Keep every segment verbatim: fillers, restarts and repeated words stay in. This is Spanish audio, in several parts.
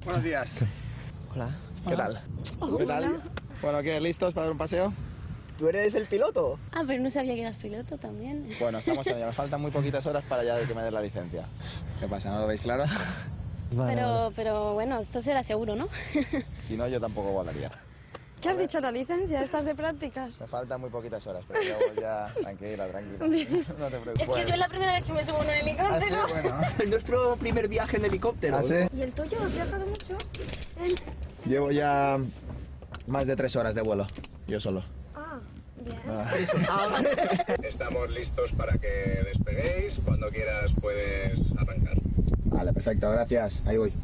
Buenos días. Hola. ¿Qué tal? ¿Qué tal? Bueno, ¿qué? ¿Listos para dar un paseo? ¿Tú eres el piloto? Ah, pero no sabía que eras piloto también. Bueno, estamos en ello. Me faltan muy poquitas horas para ya que me den la licencia. ¿Qué pasa? ¿No lo veis claro? Vale, pero, vale. pero bueno, esto será seguro, ¿no? Si no, yo tampoco volaría. ¿Qué has dicho, la licencia? ¿Estás de prácticas? Me faltan muy poquitas horas, pero yo voy ya tranquila, tranquila. No te preocupes. Es que yo es la primera vez que me subo en un helicóptero. ¿Ah, sí? Bueno. Es nuestro primer viaje en helicóptero. ¿Ah, sí? ¿Y el tuyo? ¿Has viajado mucho? ¿El... Llevo ya más de tres horas de vuelo, yo solo. Ah, bien. Ah. Estamos listos para que despeguéis. Cuando quieras puedes arrancar. Vale, perfecto, gracias. Ahí voy.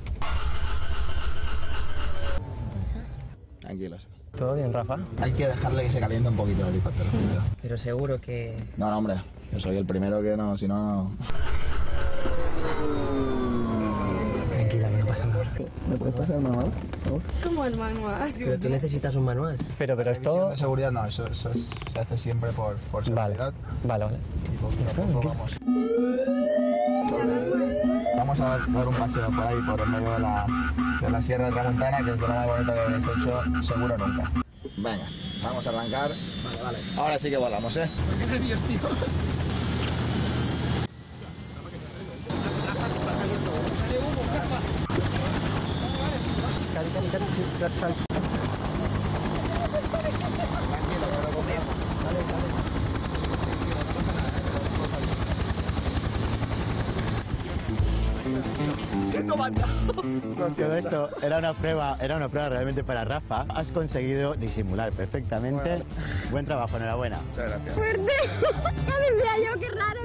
Tranquilos. ¿Todo bien, Rafa? Hay que dejarle que se caliente un poquito el helicóptero. Sí. Pero seguro que... No, no, hombre. Yo soy el primero que no, si no... Tranquila, que no pasa nada. ¿Me puedes pasar el manual, por favor? ¿Cómo el manual? Pero tú necesitas un manual. Pero, pero esto... De seguridad no, eso, eso es- se hace siempre por, por seguridad. Vale, vale. Y poquito a poco vamos. Vamos a dar un paseo por ahí, por el medio de la, de la Sierra de Tramontana, que es de lo más bonito que habéis hecho, seguro nunca. Venga, vamos a arrancar. Vale, vale. Ahora sí que volamos, ¿eh? ¿Qué nervios, tío? Cali, cali, cali, sal, sal. Tranquilo, pero conmigo. Sale, sale. No, todo esto era una prueba, era una prueba realmente para Rafa. Has conseguido disimular perfectamente. Bueno. Buen trabajo, enhorabuena. Muchas gracias. ¡Fuerte! Ya decía yo, qué raro.